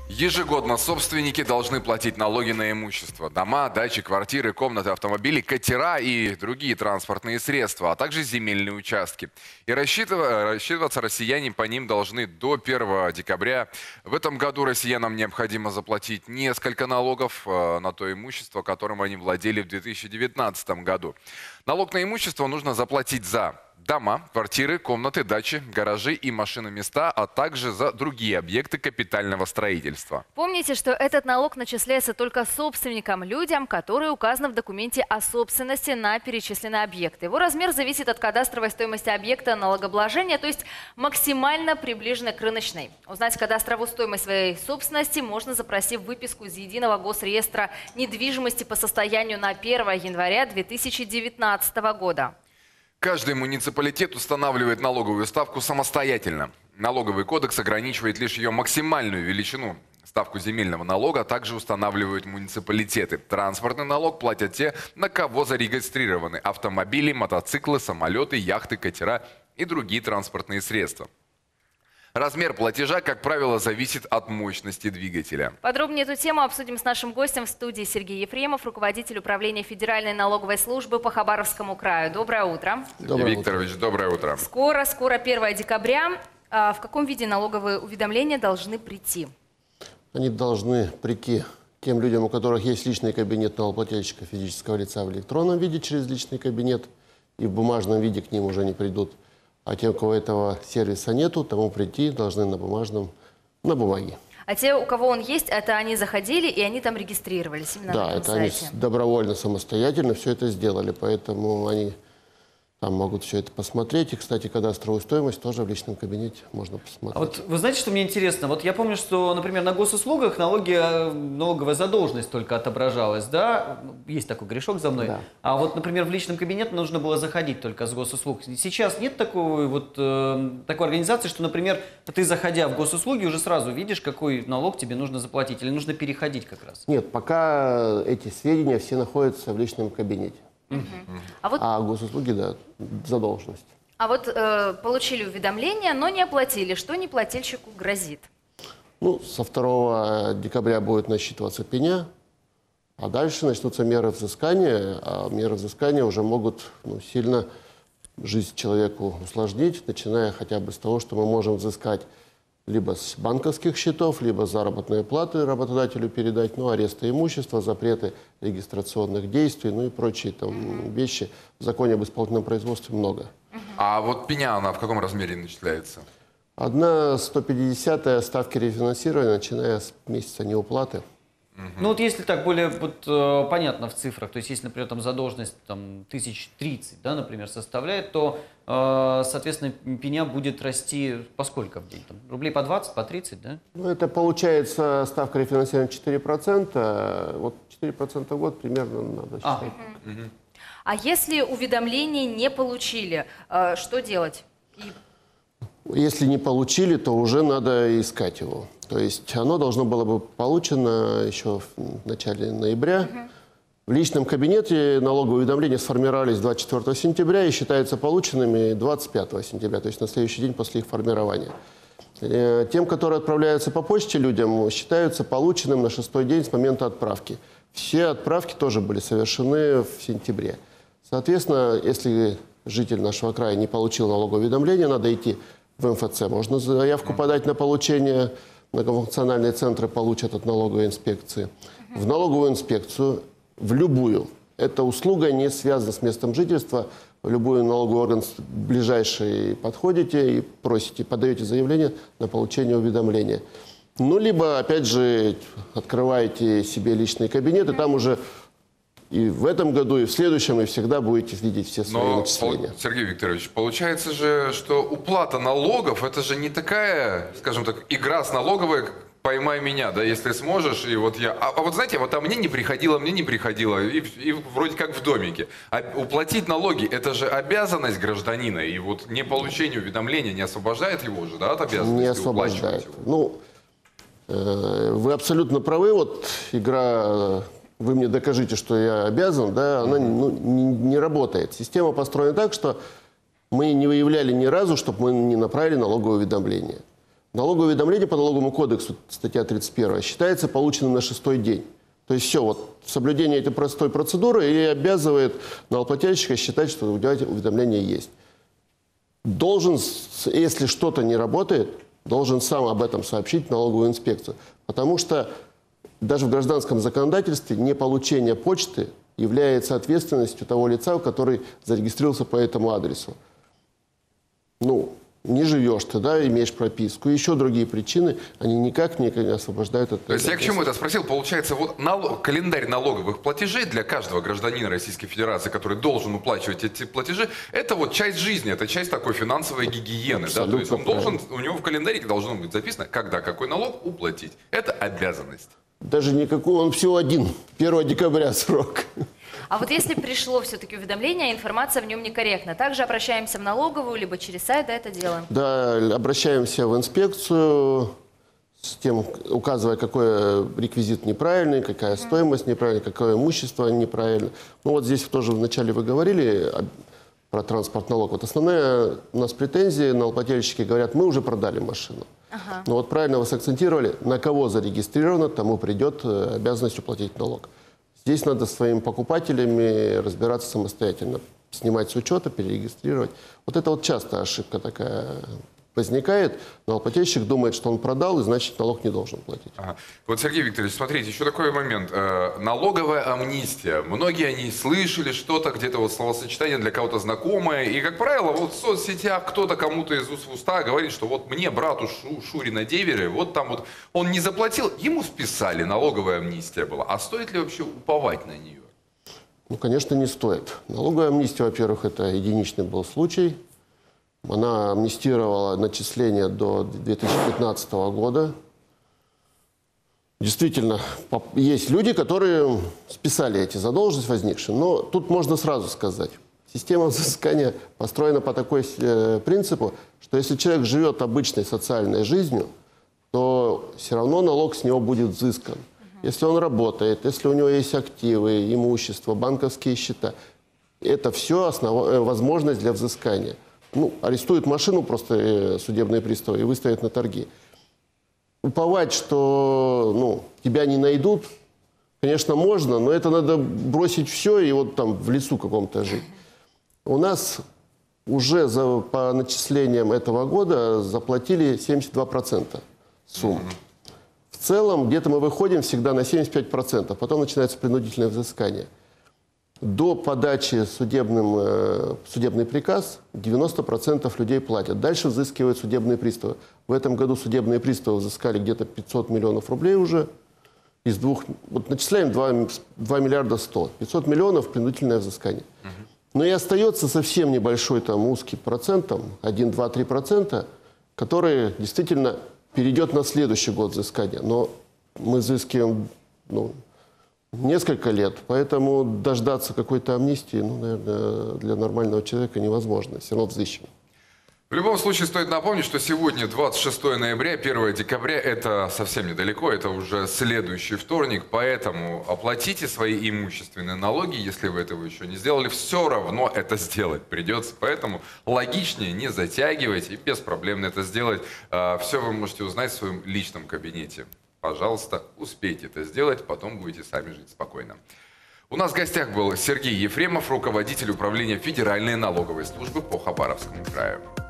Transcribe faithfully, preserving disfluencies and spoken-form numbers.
Ежегодно собственники должны платить налоги на имущество. Дома, дачи, квартиры, комнаты, автомобили, катера и другие транспортные средства, а также земельные участки. И рассчитыв- рассчитываться россияне по ним должны до первого декабря. В этом году россиянам необходимо заплатить несколько налогов э, на то имущество, которым они владели в две тысячи девятнадцатом году. Налог на имущество нужно заплатить за дома, квартиры, комнаты, дачи, гаражи и машиноместа, а также за другие объекты капитального строительства. Помните, что этот налог начисляется только собственникам, людям, которые указаны в документе о собственности на перечисленные объекты. Его размер зависит от кадастровой стоимости объекта налогообложения, то есть максимально приближенной к рыночной. Узнать кадастровую стоимость своей собственности можно, запросив выписку из Единого госреестра недвижимости по состоянию на первое января две тысячи девятнадцатого года. Каждый муниципалитет устанавливает налоговую ставку самостоятельно. Налоговый кодекс ограничивает лишь ее максимальную величину. Ставку земельного налога также устанавливают муниципалитеты. Транспортный налог платят те, на кого зарегистрированы автомобили, мотоциклы, самолеты, яхты, катера и другие транспортные средства. Размер платежа, как правило, зависит от мощности двигателя. Подробнее эту тему обсудим с нашим гостем в студии. Сергей Ефремов, руководитель управления Федеральной налоговой службы по Хабаровскому краю. Доброе утро. Сергей Доброе Викторович, утро. доброе утро. Скоро, скоро первое декабря. А в каком виде налоговые уведомления должны прийти? Они должны прийти тем людям, у которых есть личный кабинет налогоплательщика физического лица в электронном виде через личный кабинет, и в бумажном виде к ним уже не придут. А тем, у кого этого сервиса нету, тому прийти должны на бумажном, на бумаге. А те, у кого он есть, это они заходили и они там регистрировались именно Да, на этом это они сайте? добровольно, самостоятельно все это сделали, поэтому они там могут все это посмотреть. И, кстати, кадастровую стоимость тоже в личном кабинете можно посмотреть. А вот вы знаете, что мне интересно? Вот я помню, что, например, на госуслугах налоги, налоговая задолженность только отображалась, да? Есть такой грешок за мной. Да. А вот, например, в личном кабинете нужно было заходить только с госуслуг. Сейчас нет такой, вот, э, такой организации, что, например, ты, заходя в госуслуги, уже сразу видишь, какой налог тебе нужно заплатить, или нужно переходить как раз? Нет, пока эти сведения все находятся в личном кабинете. Угу. А вот, А госуслуги, да, задолженность. а вот э, получили уведомление, но не оплатили. Что неплательщику грозит? Ну, со второго декабря будет насчитываться пеня, а дальше начнутся меры взыскания, а меры взыскания уже могут ну, сильно жизнь человеку усложнить, начиная хотя бы с того, что мы можем взыскать либо с банковских счетов, либо заработные платы работодателю передать, ну, аресты имущества, запреты регистрационных действий, ну и прочие там вещи. В законе об исполнительном производстве много. А вот пеня, она в каком размере начисляется? Одна сто пятидесятая ставки рефинансирования, начиная с месяца неуплаты. Ну вот если так более вот, э, понятно в цифрах, то есть если, например, там задолженность там, тысяч тридцать, да, например, составляет, то, э, соответственно, пеня будет расти по сколько в день? Там, рублей по двадцать, по тридцать, да? Ну, это получается ставка рефинансирования четыре процента. Вот четыре процента в год примерно надо А. считать. А если уведомление не получили, э, что делать? И Если не получили, то уже надо искать его. То есть оно должно было бы получено еще в начале ноября. Угу. В личном кабинете налоговые уведомления сформировались двадцать четвёртого сентября и считаются полученными двадцать пятого сентября, то есть на следующий день после их формирования. Тем, которые отправляются по почте людям, считаются полученным на шестой день с момента отправки. Все отправки тоже были совершены в сентябре. Соответственно, если житель нашего края не получил налоговое уведомление, надо идти в эм эф цэ. Можно заявку подать на получение, многофункциональные центры получат от налоговой инспекции. В налоговую инспекцию, в любую. Эта услуга не связана с местом жительства. В любой налоговый орган ближайший подходите и просите, подаете заявление на получение уведомления. Ну, либо, опять же, открываете себе личный кабинет, и там уже и в этом году, и в следующем, и всегда будете видеть все свои Но, начисления. Сергей Викторович, получается же, что уплата налогов, это же не такая, скажем так, игра с налоговой, поймай меня, да, если сможешь, и вот я... А, а вот знаете, вот а мне не приходило, мне не приходило, и, и вроде как в домике. А уплатить налоги, это же обязанность гражданина, и вот не получение уведомления не освобождает его же, да, от обязанности? Не освобождает. Его? Ну, э, вы абсолютно правы, вот игра... Вы мне докажите, что я обязан, да, она ну, не, не работает. Система построена так, что мы не выявляли ни разу, чтобы мы не направили налоговое уведомление. Налоговое уведомление по налоговому кодексу, статья тридцать первая, считается полученным на шестой день. То есть все, вот соблюдение этой простой процедуры и обязывает налогоплательщика считать, что уведомление есть. Должен, если что-то не работает, должен сам об этом сообщить в налоговую инспекцию. Потому что даже в гражданском законодательстве неполучение почты является ответственностью того лица, который зарегистрировался по этому адресу. Ну, не живешь ты, да, имеешь прописку, еще другие причины, они никак не освобождают от... То есть я к чему это спросил? Получается, вот налог, календарь налоговых платежей для каждого гражданина Российской Федерации, который должен уплачивать эти платежи, это вот часть жизни, это часть такой финансовой гигиены. Да? То есть он должен, у него в календаре должно быть записано, когда какой налог уплатить. Это обязанность. Даже никакой, он всего один, первого декабря срок. А вот если пришло все-таки уведомление, а информация в нем некорректна, также обращаемся в налоговую, либо через сайт, да, это делаем? Да, обращаемся в инспекцию, с тем, указывая, какой реквизит неправильный, какая mm-hmm. стоимость неправильная, какое имущество неправильно. Ну вот здесь тоже вначале вы говорили про транспортный налог. Вот основная у нас претензия, налогоплательщики говорят, мы уже продали машину. Ага. Но вот правильно вы сакцентировали, на кого зарегистрировано, тому придет обязанность уплатить налог. Здесь надо с своими покупателями разбираться самостоятельно, снимать с учета, перерегистрировать. Вот это вот часто ошибка такая возникает. Налогоплательщик думает, что он продал, и значит налог не должен платить. Ага. Вот, Сергей Викторович, смотрите, еще такой момент. Э, налоговая амнистия. Многие о ней слышали что-то, где-то вот словосочетание для кого-то знакомое. И, как правило, вот в соцсетях кто-то кому-то из уст в уста говорит, что вот мне, брату Шу, Шурина Девере, вот там вот он не заплатил, ему списали, налоговая амнистия была. А стоит ли вообще уповать на нее? Ну, конечно, не стоит. Налоговая амнистия, во-первых, это единичный был случай. Она амнистировала начисления до две тысячи пятнадцатого года. Действительно, есть люди, которые списали эти задолженности возникшие. Но тут можно сразу сказать, система взыскания построена по такой э, принципу, что если человек живет обычной социальной жизнью, то все равно налог с него будет взыскан. Если он работает, если у него есть активы, имущество, банковские счета, это все основ... возможность для взыскания. Ну, арестуют машину просто судебные приставы и выставят на торги. Уповать, что ну, тебя не найдут, конечно, можно, но это надо бросить все и вот там в лесу каком-то жить. У нас уже за, по начислениям этого года заплатили семьдесят два процента сумм. В целом, где-то мы выходим всегда на семьдесят пять процентов, потом начинается принудительное взыскание. До подачи судебным, э, судебный приказ девяносто процентов людей платят. Дальше взыскивают судебные приставы. В этом году судебные приставы взыскали где-то пятьсот миллионов рублей уже. Из двух, вот начисляем два миллиарда сто. пятьсот миллионов принудительное взыскание. Угу. Но и остается совсем небольшой там узкий процент, там один, два, три процента, который действительно перейдет на следующий год взыскания. Но мы взыскиваем... Ну, несколько лет, поэтому дождаться какой-то амнистии, ну, наверное, для нормального человека невозможно. Все равно взыщем. В любом случае, стоит напомнить, что сегодня двадцать шестое ноября, первое декабря, это совсем недалеко, это уже следующий вторник, поэтому оплатите свои имущественные налоги, если вы этого еще не сделали, все равно это сделать придется, поэтому логичнее не затягивать и беспроблемно это сделать. Все вы можете узнать в своем личном кабинете. Пожалуйста, успейте это сделать, потом будете сами жить спокойно. У нас в гостях был Сергей Ефремов, руководитель управления Федеральной налоговой службы по Хабаровскому краю.